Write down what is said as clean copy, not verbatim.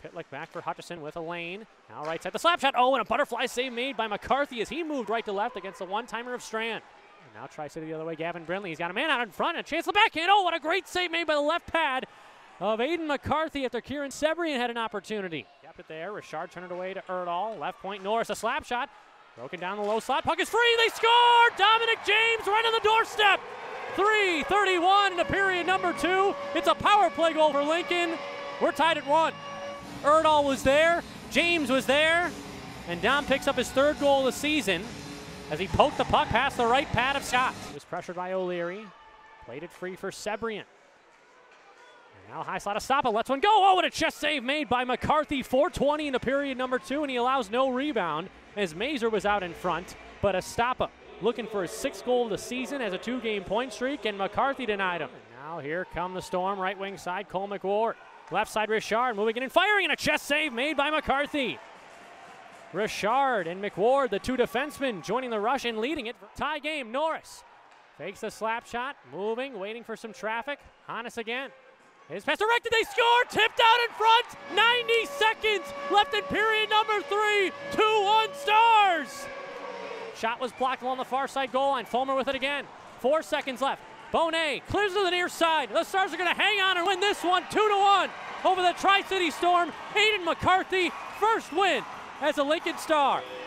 Pitlick back for Hutchison with a lane. Now right side the slap shot. Oh, and a butterfly save made by McCarthy as he moved right to left against the one-timer of Strand. And now Tri-City the other way, Gavin Brindley. He's got a man out in front and a chance to the backhand. Oh, what a great save made by the left pad of Aiden McCarthy after Kieran Sebrian had an opportunity. Kept it there. Richard turned it away to Erdahl. Left point Norris, a slap shot. Broken down the low slot. Puck is free. They score! Dominic James right on the doorstep. 3:31 into period number 2. It's a power play goal for Lincoln. We're tied at 1. Erdahl was there. James was there. And Dom picks up his 3rd goal of the season as he poked the puck past the right pad of Scott. He was pressured by O'Leary. Played it free for Sebrian. Now high slot Estapa lets one go. Oh, what a chest save made by McCarthy. 4:20 into period number 2, and he allows no rebound as Mazur was out in front. But Estapa looking for his 6th goal of the season as a 2-game point streak, and McCarthy denied him. And now here come the Storm, right wing side, Cole McWard. Left side Richard moving in and firing, and a chest save made by McCarthy. Richard and McWard, the 2 defensemen, joining the rush and leading it. Tie game, Norris fakes the slap shot, moving, waiting for some traffic. Hannes again. His pass directed, they score, tipped out in front, 90 seconds left in period number 3, 2-1 Stars. Shot was blocked along the far side goal line, Fulmer with it again, 4 seconds left. Bonet clears to the near side, the Stars are gonna hang on and win this one, 2-1 over the Tri-City Storm. Aiden McCarthy, first win as a Lincoln Star.